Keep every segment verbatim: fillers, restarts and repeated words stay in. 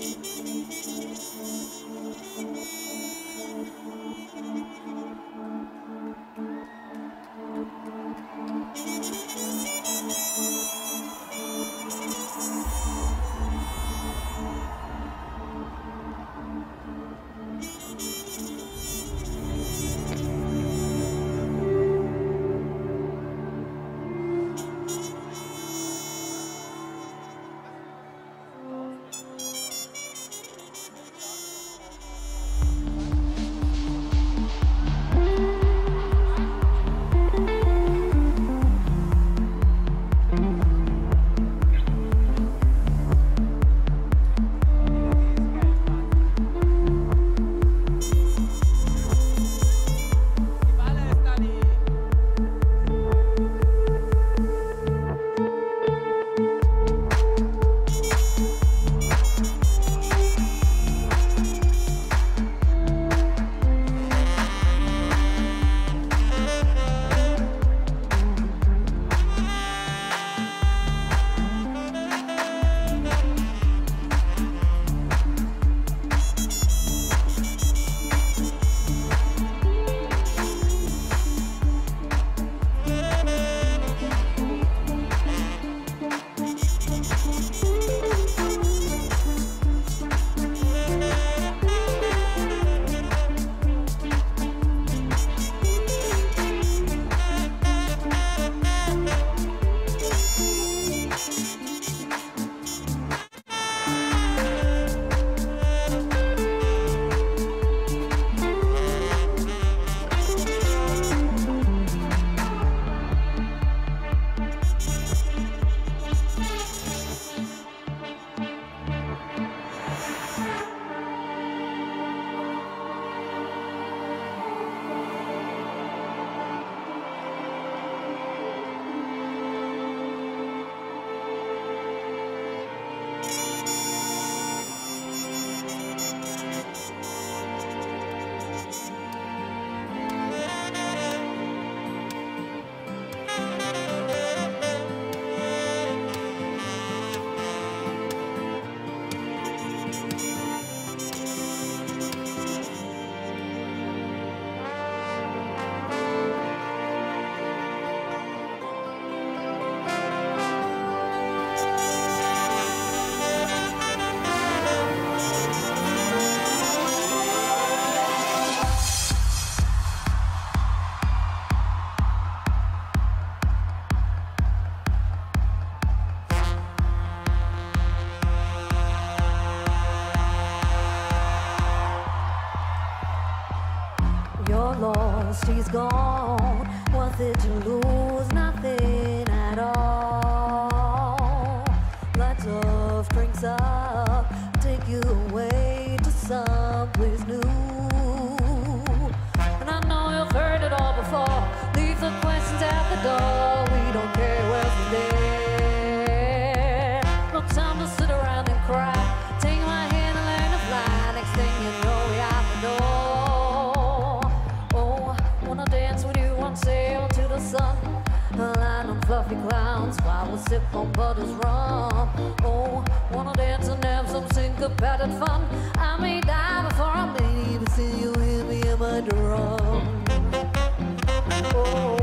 lost, he's gone. Worth it to lose nothing at all. Lights off, drinks up, take you away to someplace new. And I know you've heard it all before. Leave the questions at the door. We don't care where's the there. No time to sit around and cry. Take my hand and learn to fly. Next thing you know, we out the door. Oh, wanna dance with you on sail to the sun. A line of fluffy clowns while we sip on Butter's rum. Oh, wanna dance and have some syncopated fun. I may die before I may even see you hear me in my drum. Oh.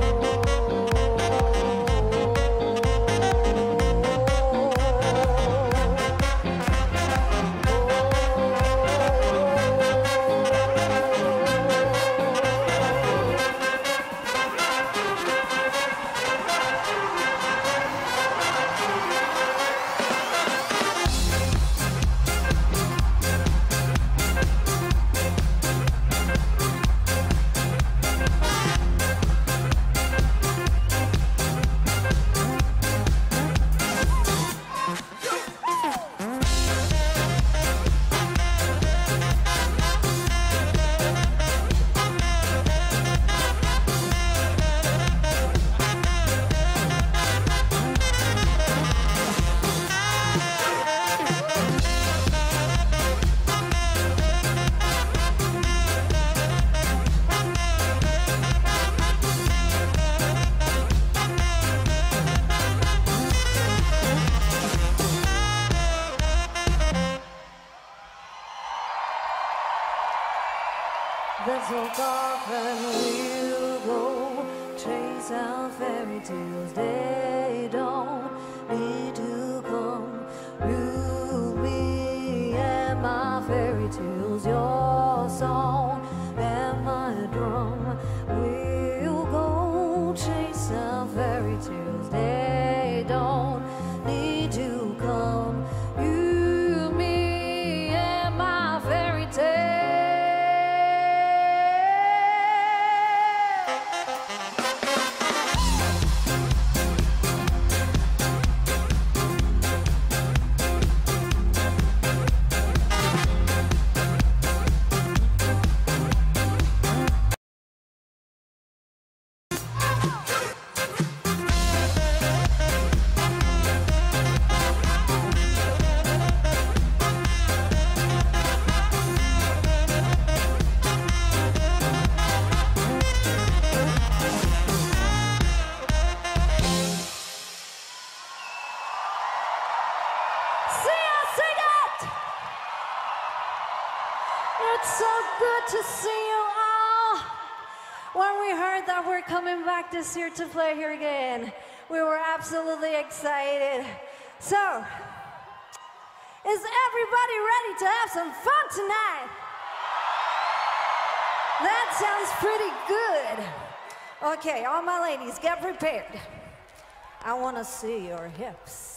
That's so often we'll go chase our fairy tales. They don't need to come. You, me, and my fairy tales. Your song and my drum. We'll go chase our fairy tales. They don't need to come. You, me, and my fairy tales. It's so good to see you all. When we heard that we're coming back this year to play here again, we were absolutely excited. So, is everybody ready to have some fun tonight? That sounds pretty good. Okay, all my ladies, get prepared. I want to see your hips.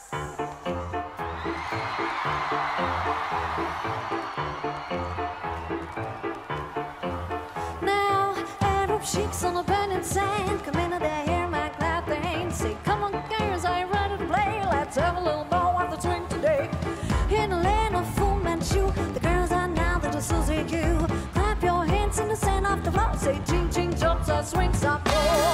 Now, Arab chicks on the burning sand come into their hair, my clap their hands, say, come on girls, are you ready to play? Let's have a little more of the swing today. In the land of Fu Manchu, the girls are now the Susie Q. Clap your hands in the sand off the floor, say, ching ching jumps, I swing some more.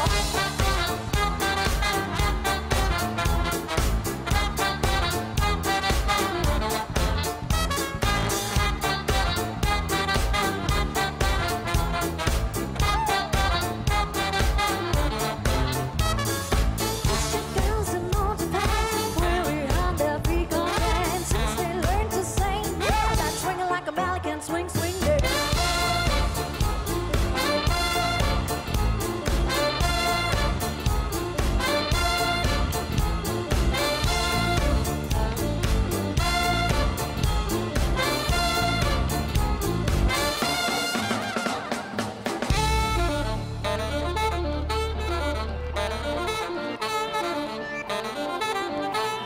Swing, swing, yeah.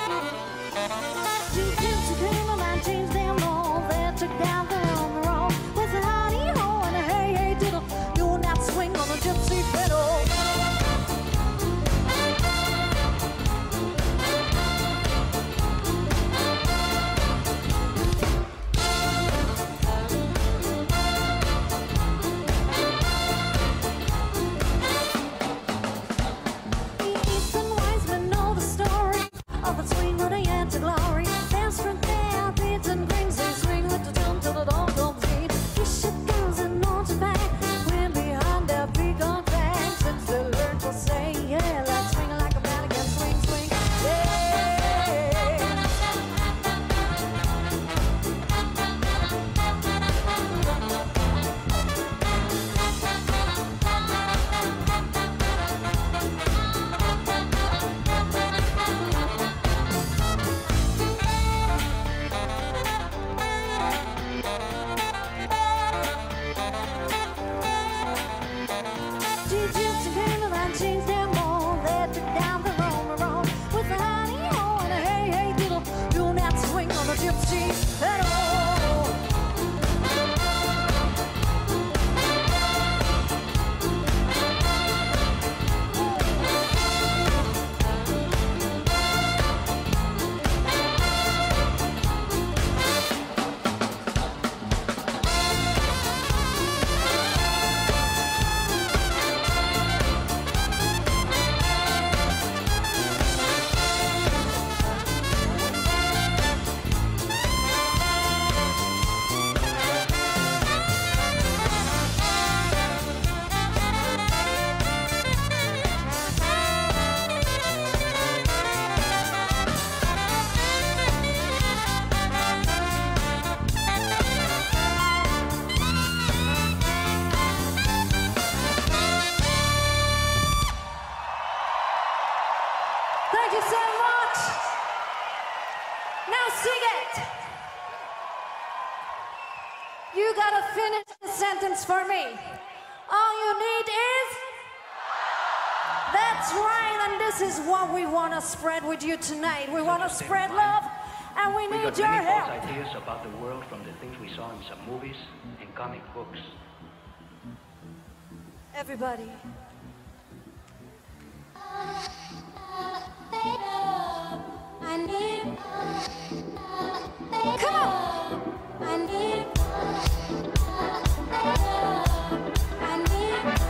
Jeans, jeans, cream, and my jeans, damn all that took down there on the road. you gotta finish the sentence for me. All you need is... That's right, and this is what we want to spread with you tonight. We want to spread love, and we need your help. We got many false ideas about the world from the things we saw in some movies and comic books. Everybody. I need... Come on! I need... I need...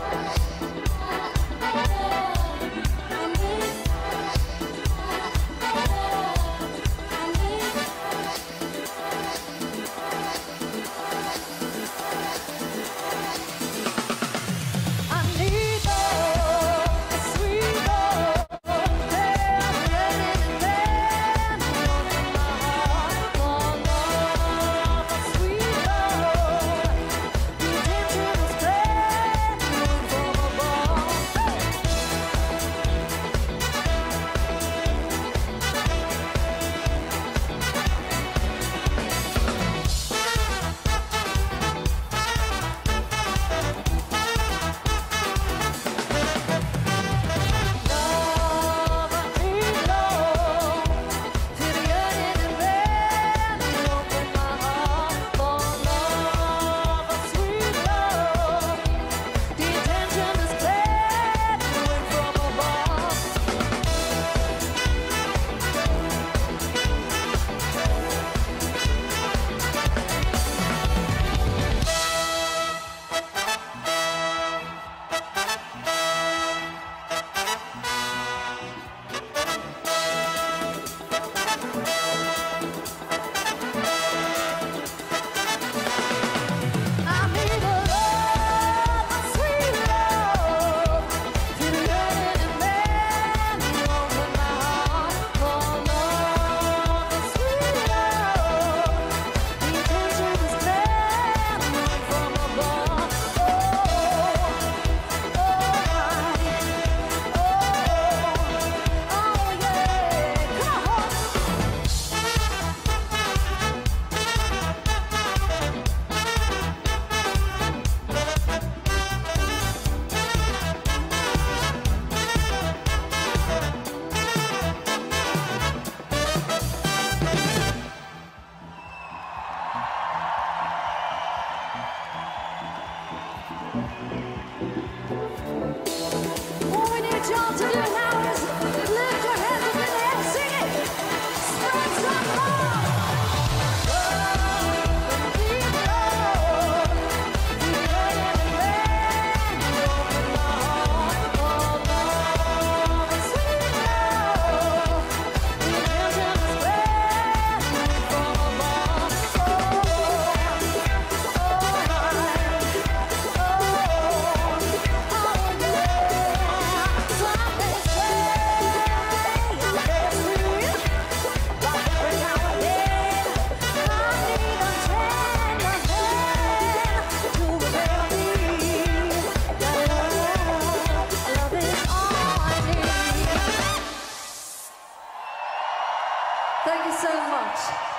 Thank you so much.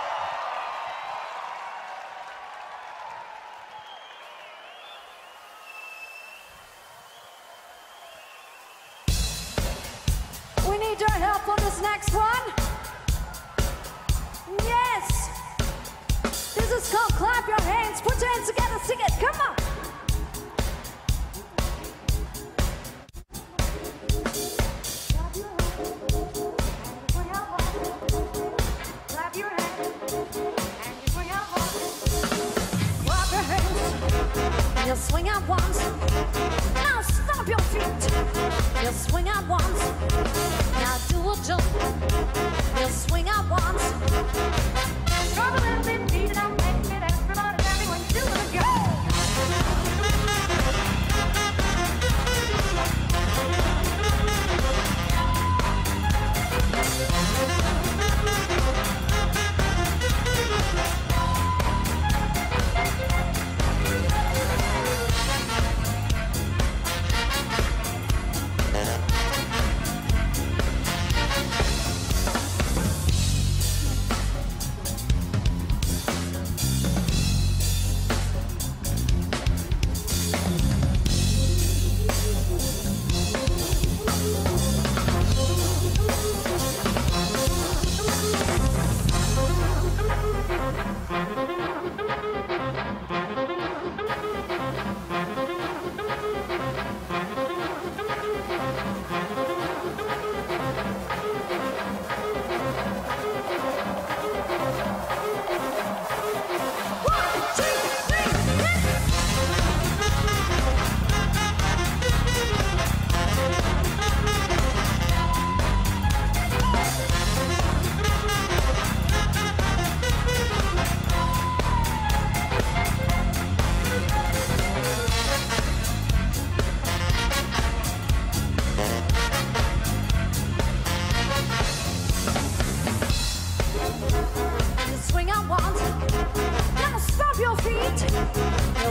We need your help on this next one. Yes. This is called Clap Your Hands. Put your hands together, sing it. Come on. You swing out once, now stomp your feet. You swing out once, now do a jump. You swing out once. Drop a little bit, beat it up, make it everybody happy when you do it again.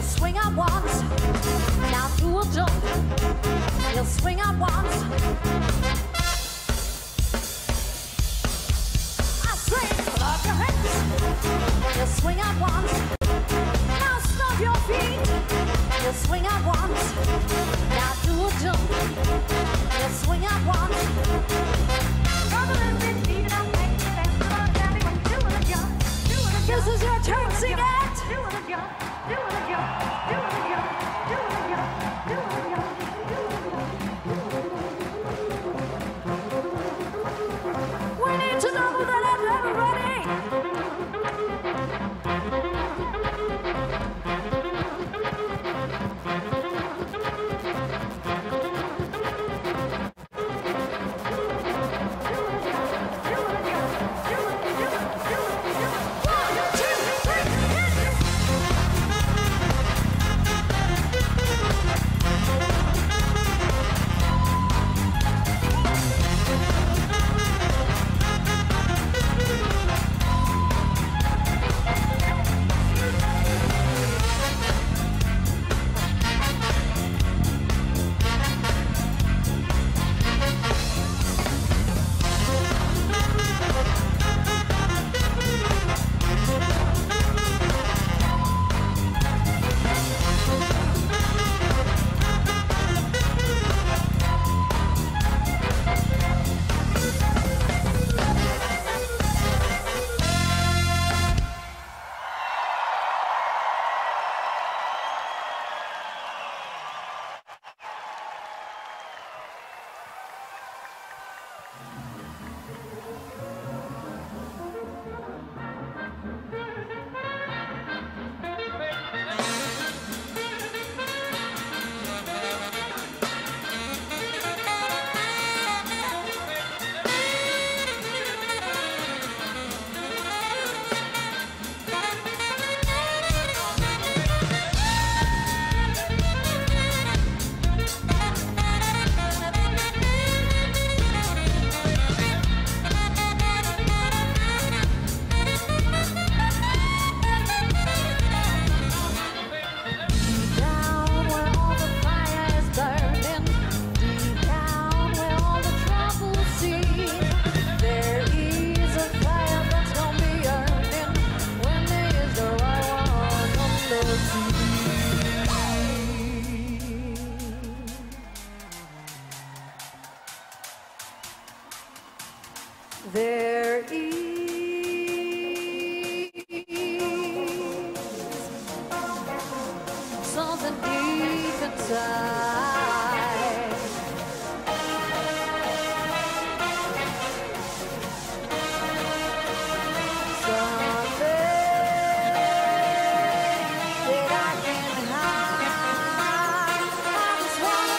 You swing up once, now do a jump. You swing up once. I say, clap your hands. You swing up once. Now stomp your feet. You swing up once. Now do a jump. You swing up once. This is your turn, sing it. We need to double that up, everybody. There is something deep inside. Something that I can hide. I just wanna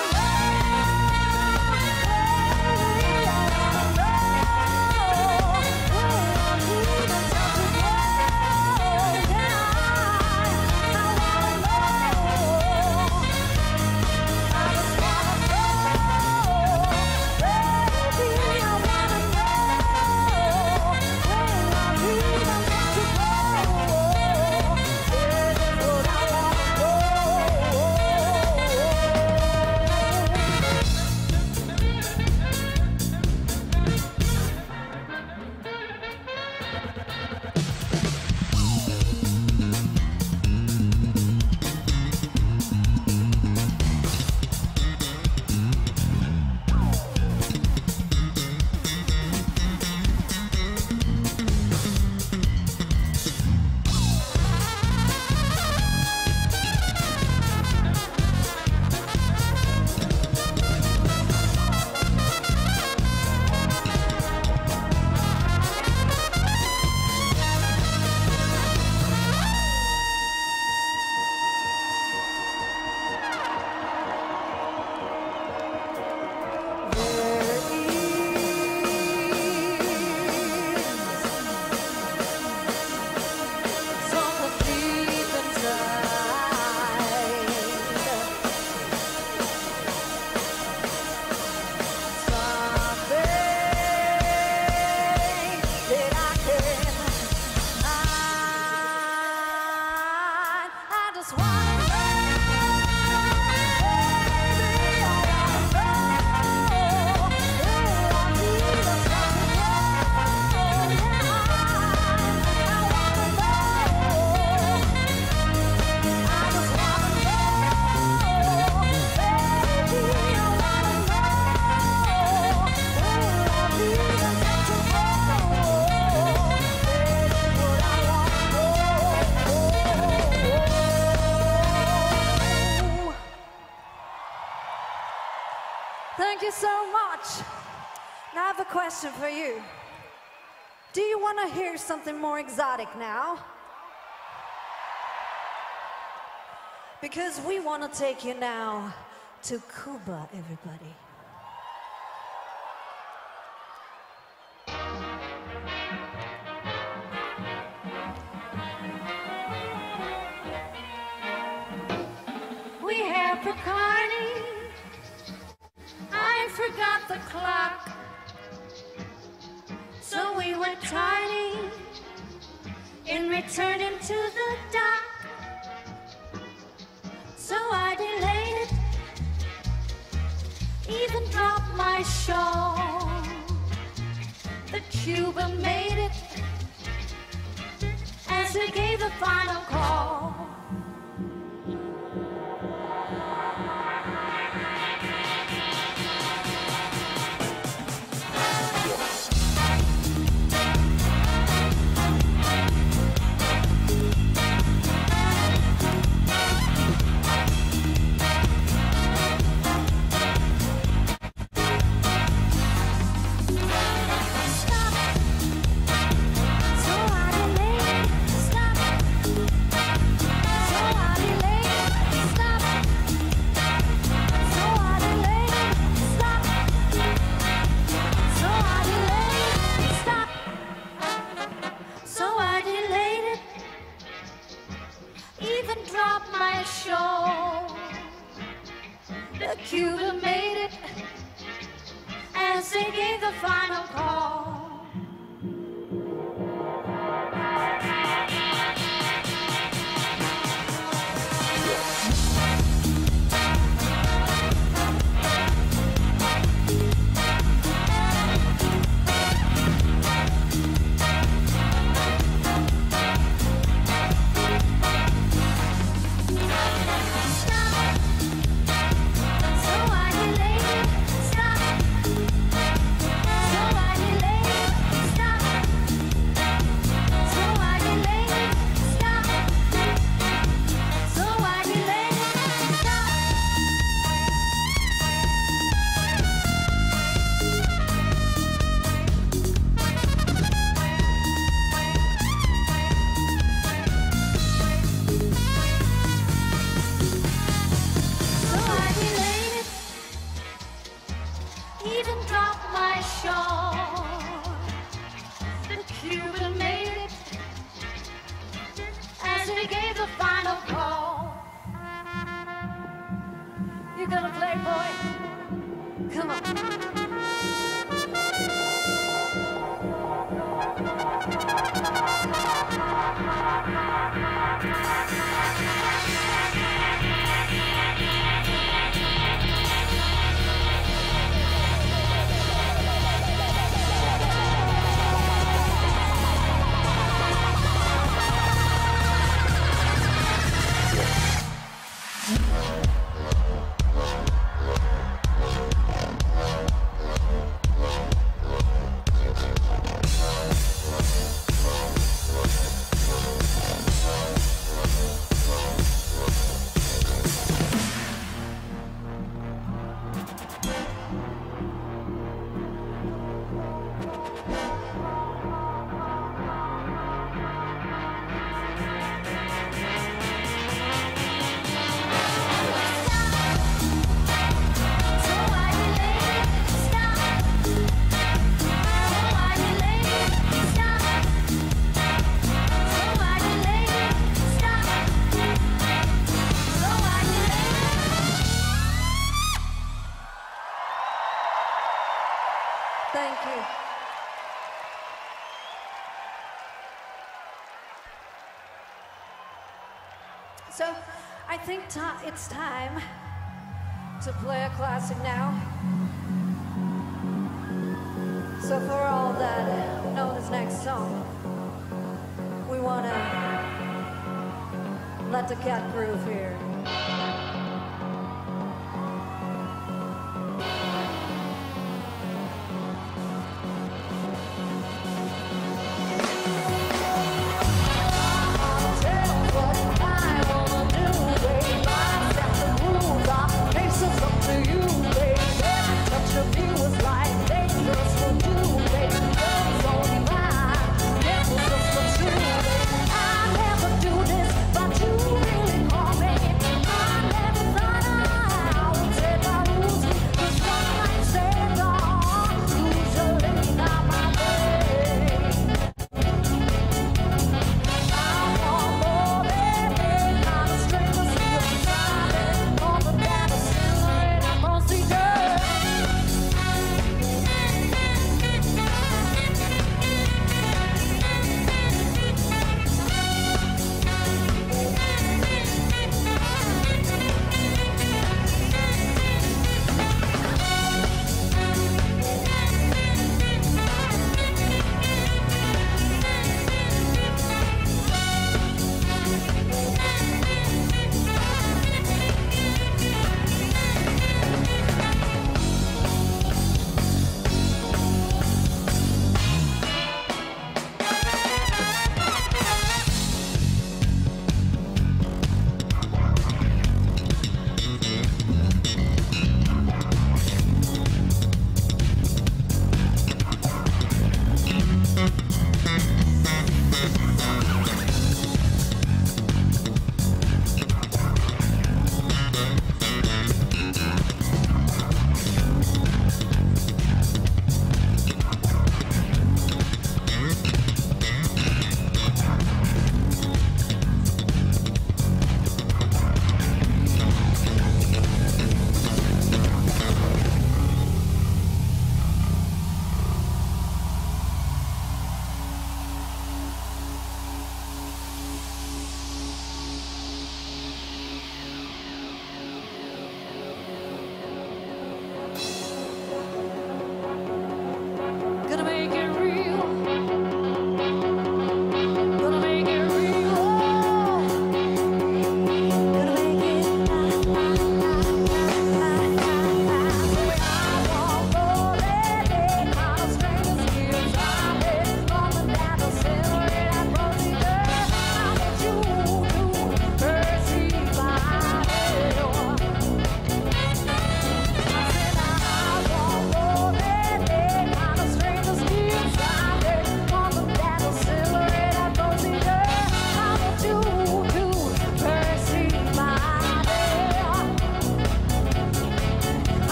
so much. Now I have a question for you. Do you want to hear something more exotic now? Because we want to take you now to Cuba, everybody. We have Bacardi. I forgot the clock. So we were tardy in returning to the dock. So I delayed it, even dropped my shawl. The Cuba made it as we gave the final call. The Cuba made it as they gave the final call. Even dropped my shawl. The Cuba made it as we gave the final call. You gonna play, boy? Come on. Thank you. So, I think it's time to play a classic now. So for all that know this next song, we want to let the cat groove here.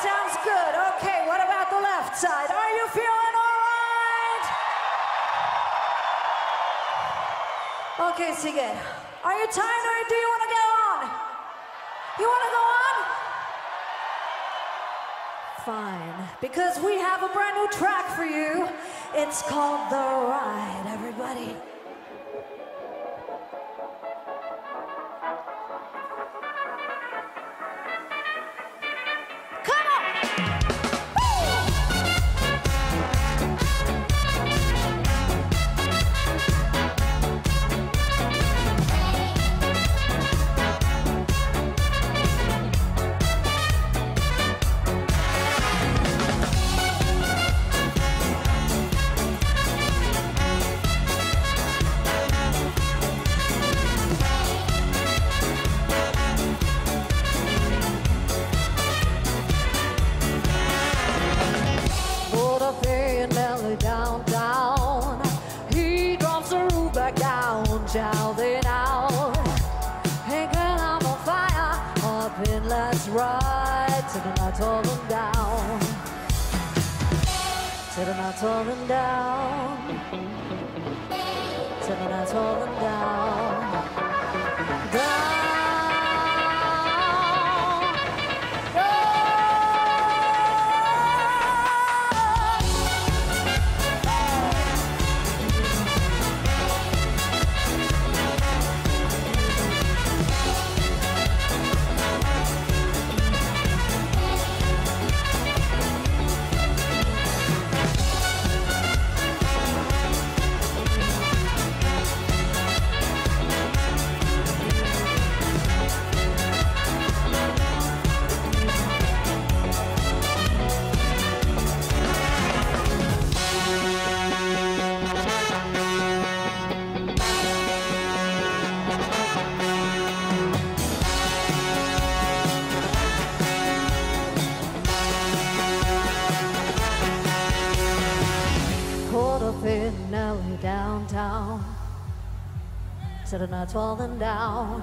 sounds good. Okay, what about the left side? Are you feeling all right? Okay, sing it. Are you tired or do you want to go on? You want to go on? Fine, because we have a brand new track for you. It's called The Ride, everybody. Downtown, he drops the roof back down, shouting out, "Hey girl, I'm on fire, up in, let's ride till the night's falling down, till the night's falling down, till the night's falling down, down." Downtown, till the night's falling down,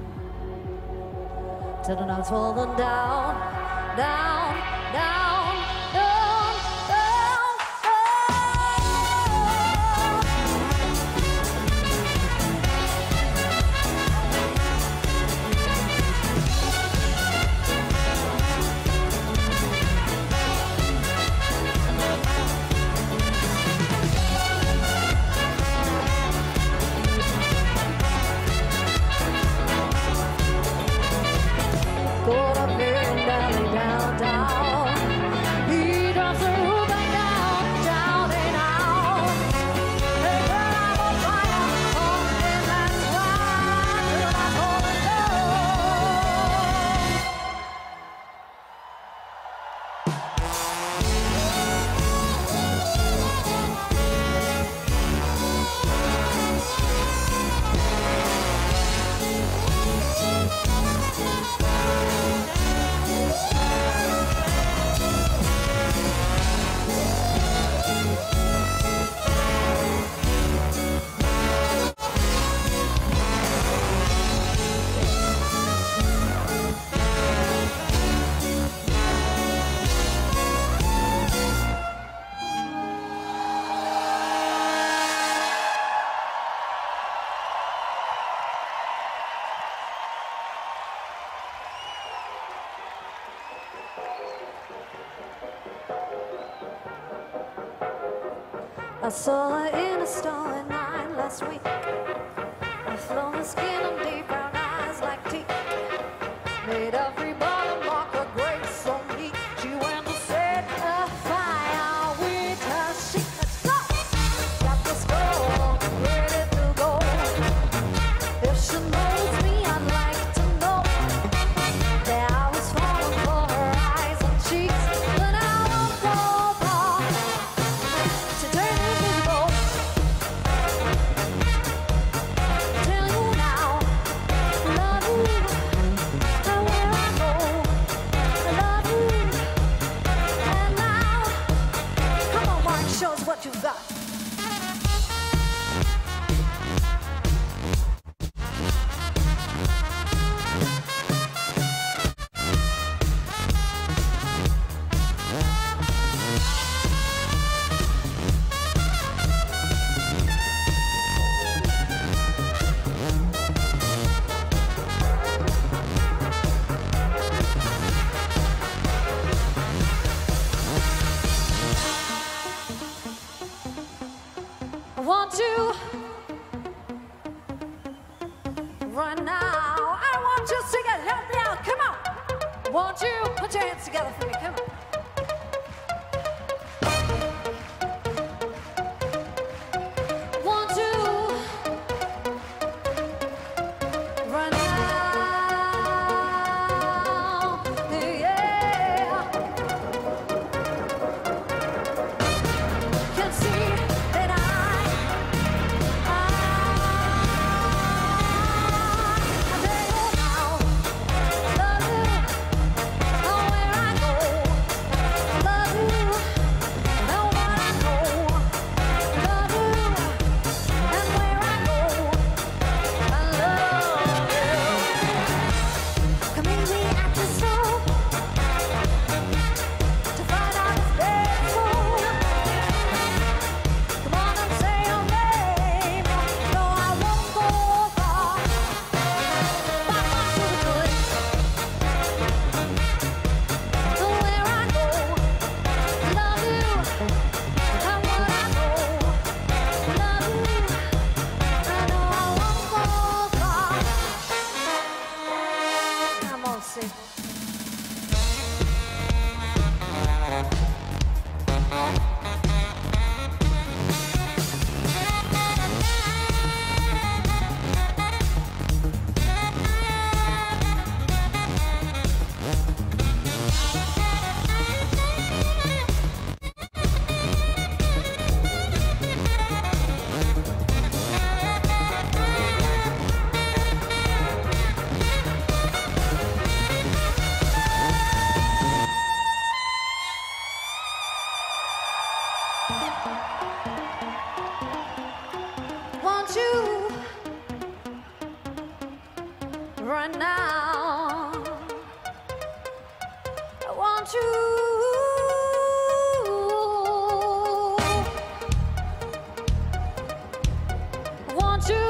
till the night's falling down, down, down, down, down, caught up in Valley downtown. He drops the roof back down, shouting out, "Hey girl, I'm on fire, up in that ride till I'm falling I saw her in a starry night last week. Her flowing skin and deep brown eyes like tea made everybody mock her grace so neat. She went to set a fire with her sheet. Let's go! Got this girl ready to go. If she knows me, I'd like to know that I was falling for her eyes and cheeks, but I won't go far. She turned invisible. Tell you now. want you. Want you.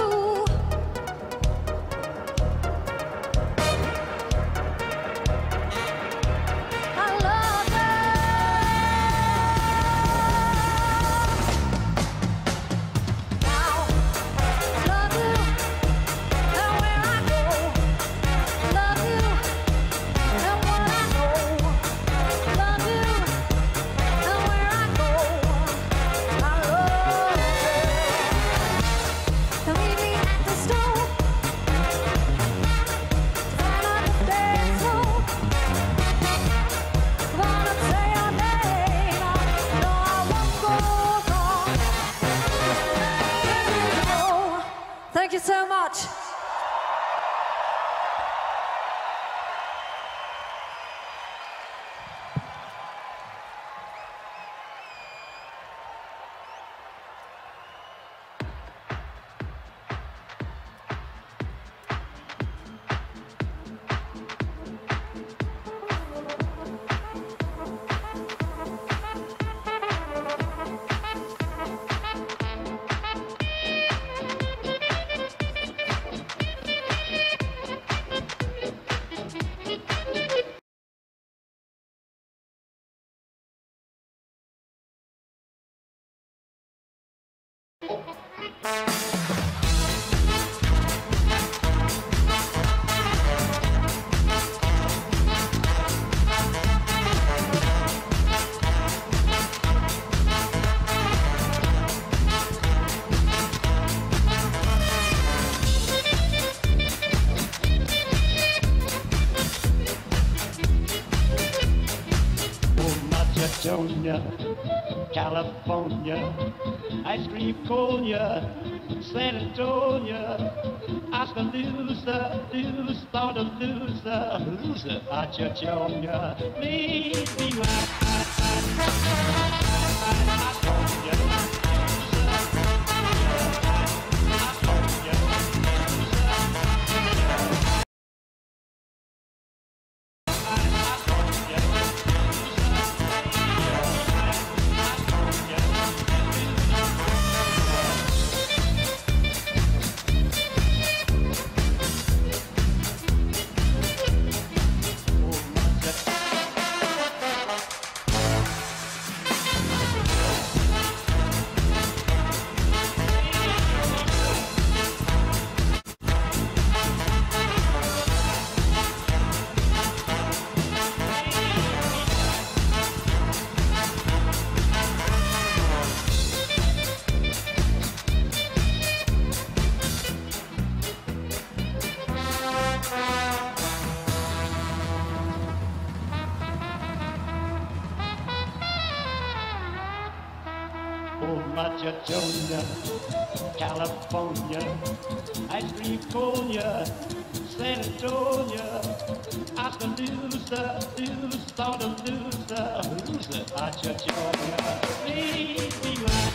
Thank you so much. California, California, ice cream Konya, San Antonio, Oskaloosa, loose, thought of loser, loser, Achachonia, please be my Macedonia, California, ice cream Konya, San Antonio, Oskaloosa, loose, thought of loser, loser, Macedonia, please be my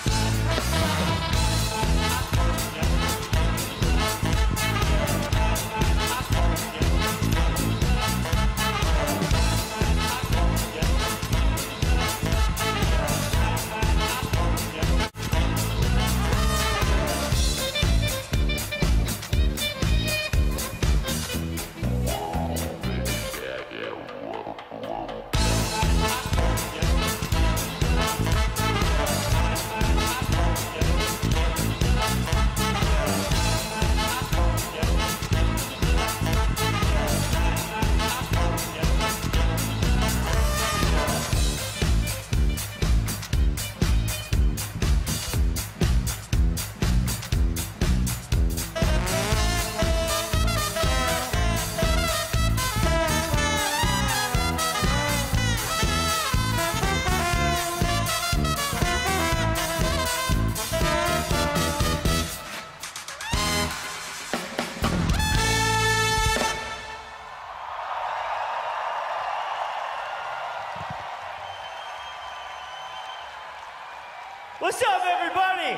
What's up, everybody?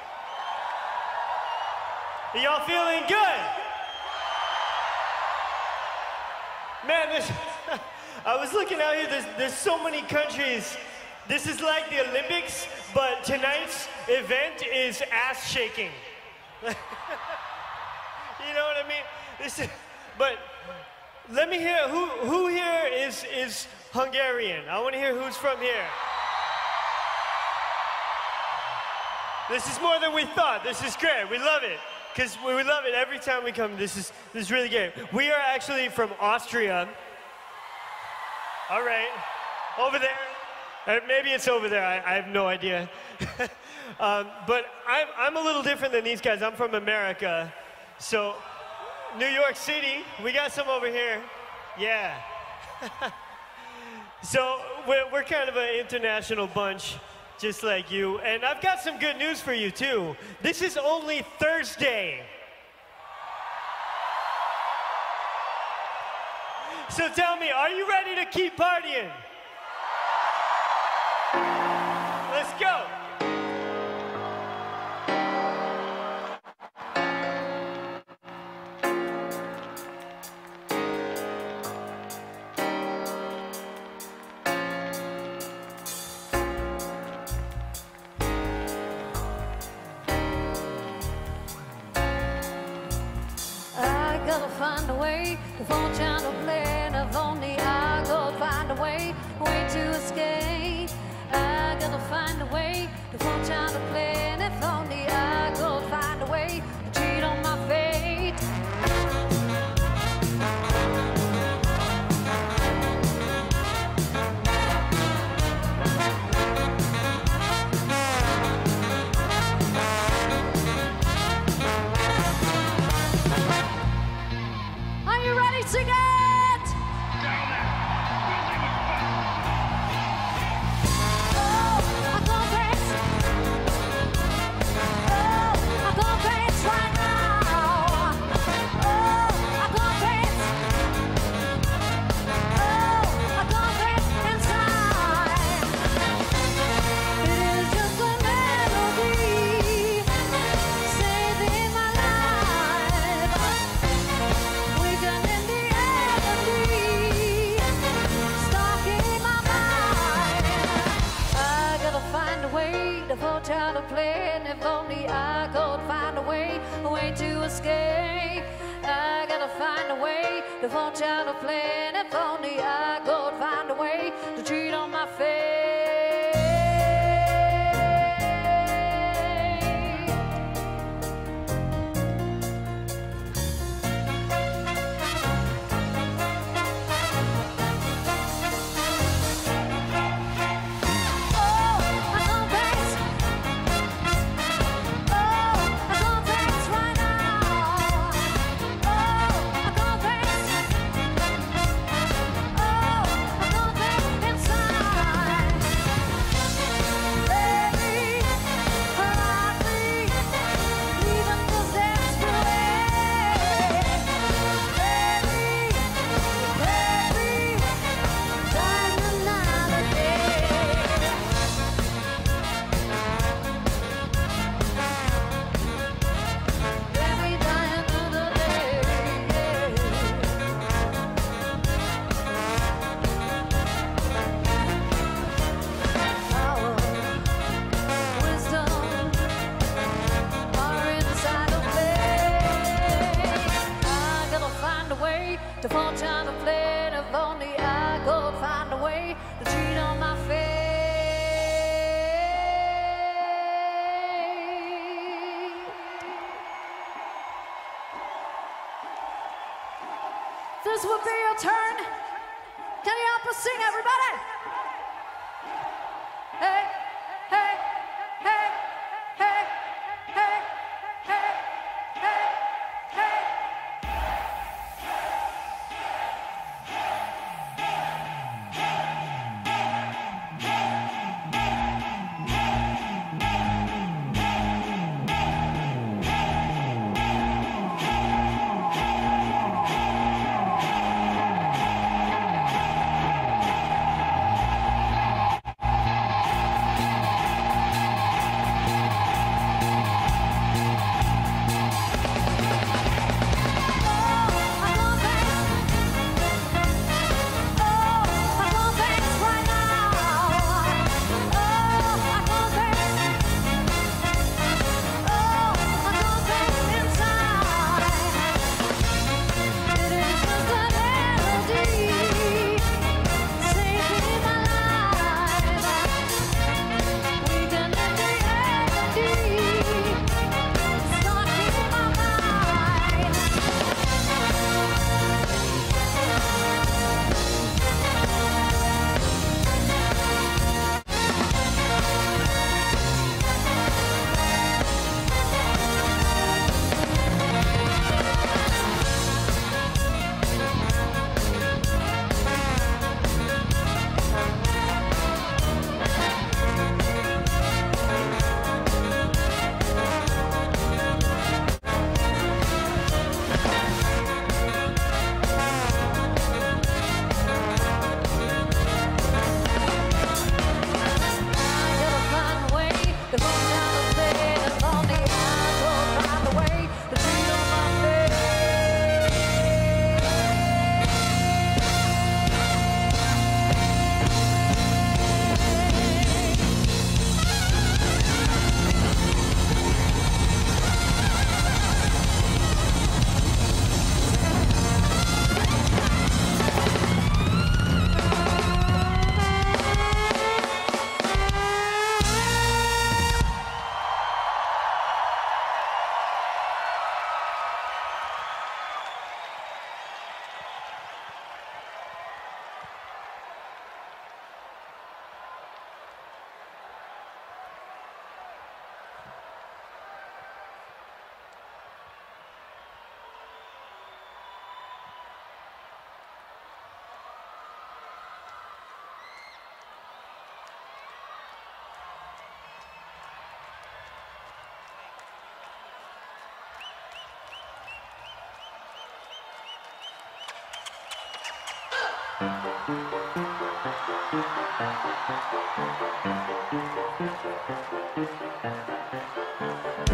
Are y'all feeling good? Man, this, I was looking out here, there's, there's so many countries. This is like the Olympics, but tonight's event is ass shaking. You know what I mean? This is, but let me hear, who, who here is, is Hungarian? I want to hear who's from here. This is more than we thought. This is great. We love it. Because we love it every time we come. This is, this is really great. We are actually from Austria. All right. Over there. Uh, maybe it's over there. I, I have no idea. um, but I'm, I'm a little different than these guys. I'm from America. So, New York City. We got some over here. Yeah. So, we're, we're kind of an international bunch. Just like you. And I've got some good news for you, too. This is only Thursday. So tell me, are you ready to keep partying? Let's go. Find a way to fall down a plane. If only I could find a way, way to escape. I gotta find a way to fall down a plane. If only I could find a way to cheat on my fate. Sing it! Oh, I go dance. Oh, I go dance right now. Oh, I go dance. Oh, I go dance inside. It is just a melody saving my life. We can end the find a way to fall down a plane. If only I could find a way, a way to escape. I gotta find a way to fall down a plane. If only I could find a way to cheat on my fate. To fall down a plane, if only I could find a way to cheat on my fate. This will be your turn. Can you help us sing, everybody? Hey, hey, hey, hey, hey, hey, hey, hey.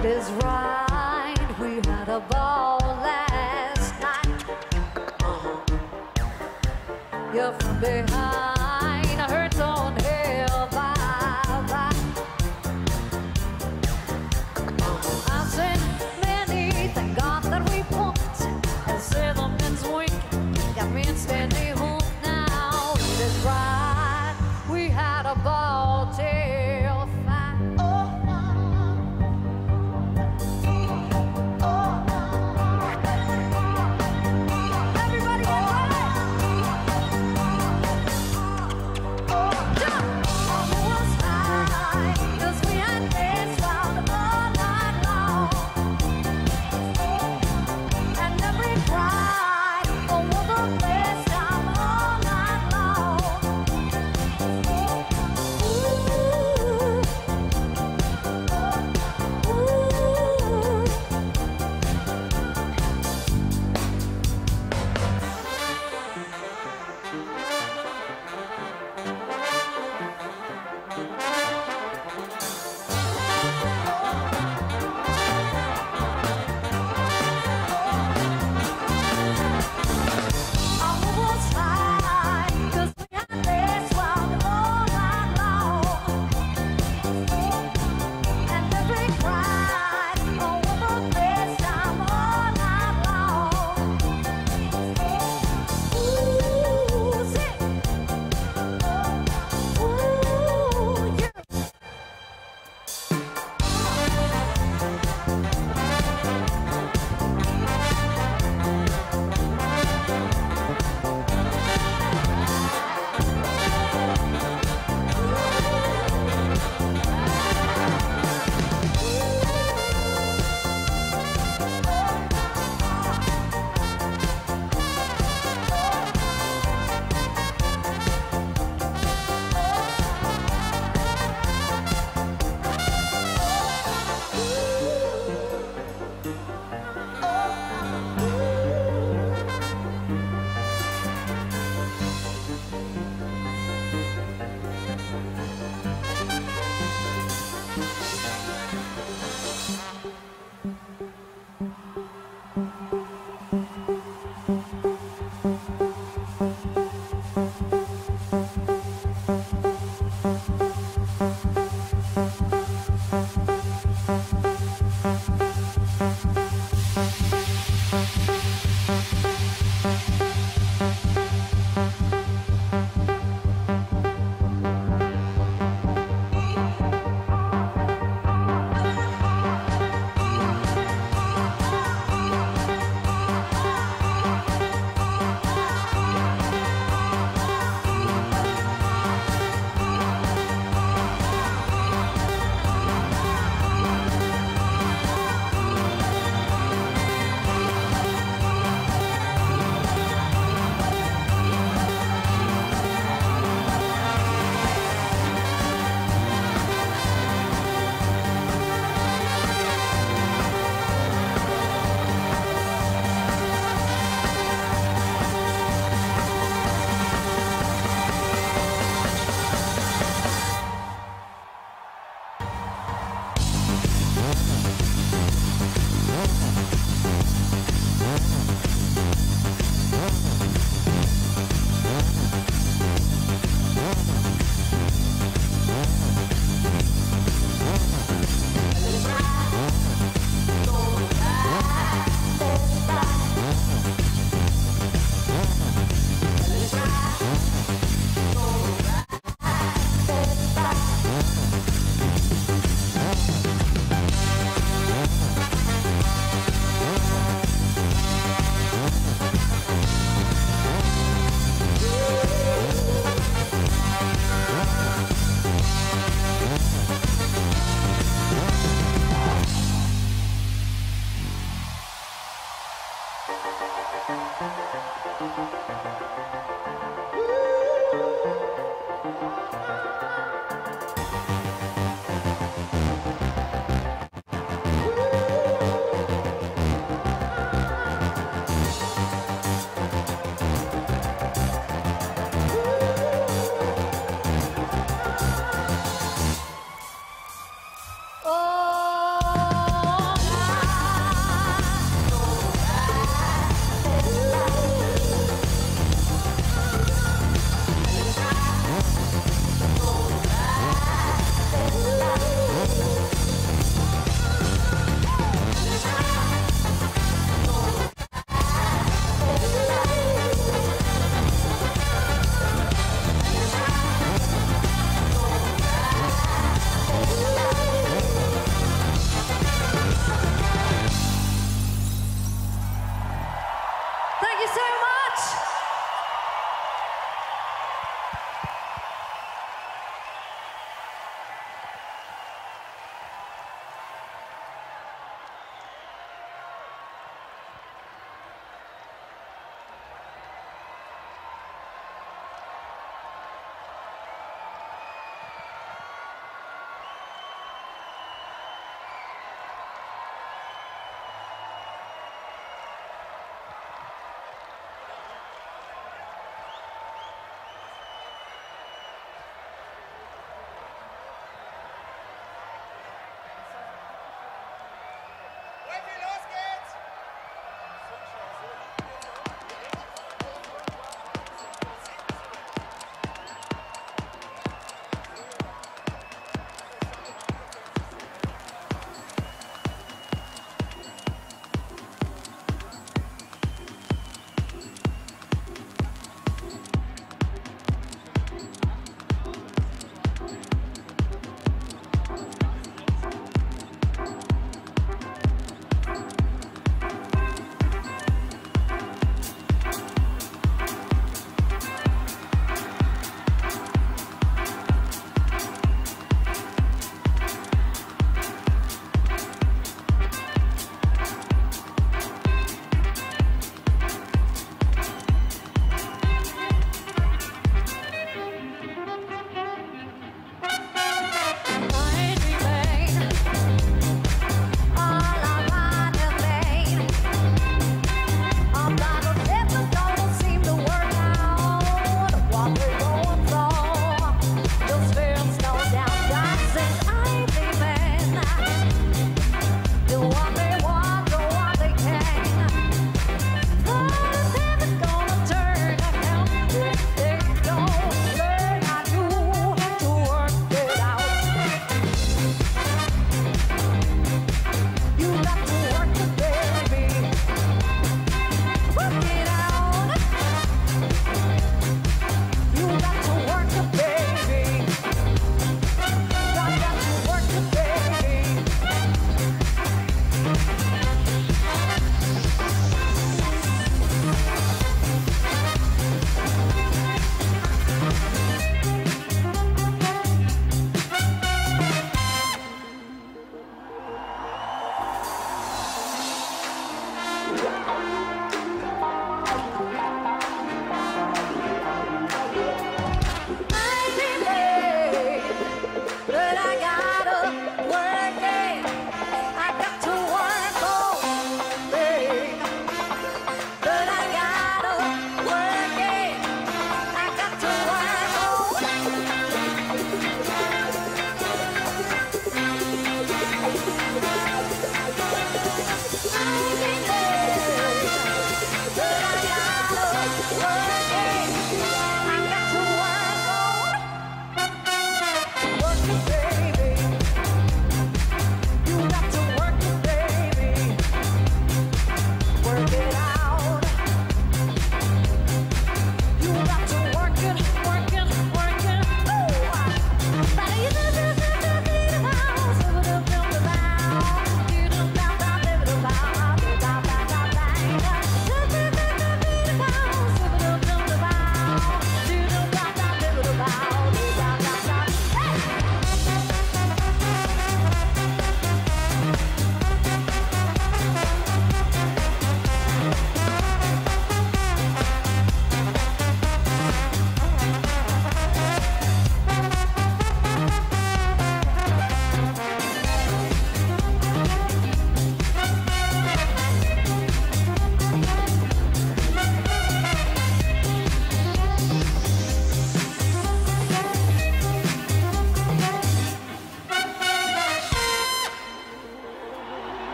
It is right, we had a ball last night. You're from behind, I heard on hell bye bye. I've seen many, thank God that we pumped. And say the men's wink, got me standing hook now. It is right, we had a ball till five. Oh, everybody get ready. Jump! It was high, 'cause we had danced round all night long. And then we cried over the best time of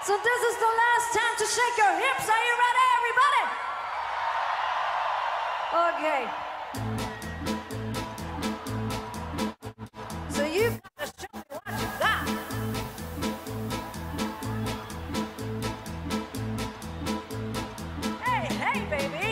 So this is the last time to shake your hips. Are you ready, everybody? Okay. So you gotta show me what you got. Hey, hey, baby.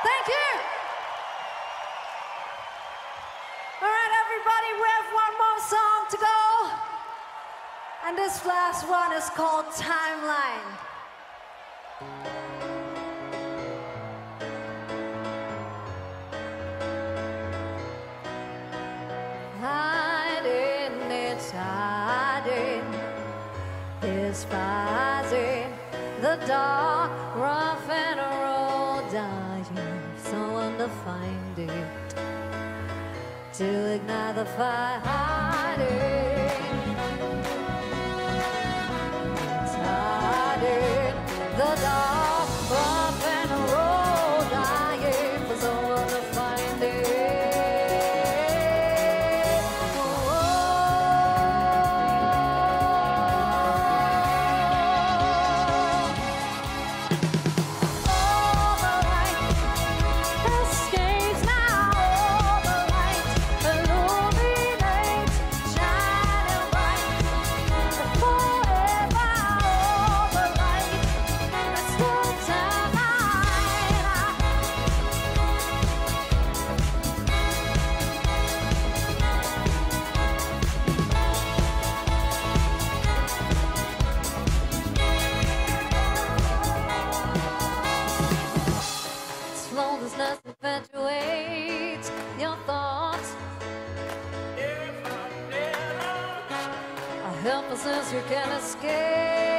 Thank you. All right, everybody, we have one more song to go. And this last one is called Timeline. Hiding, it's hiding, despising the dark, rough and roll, dying for someone to find it, to ignite the fire. Hiding, it's hiding, the dark, rough and roll, dying for someone to find it. Slowness infatuates your thoughts. A helplessness you can't escape.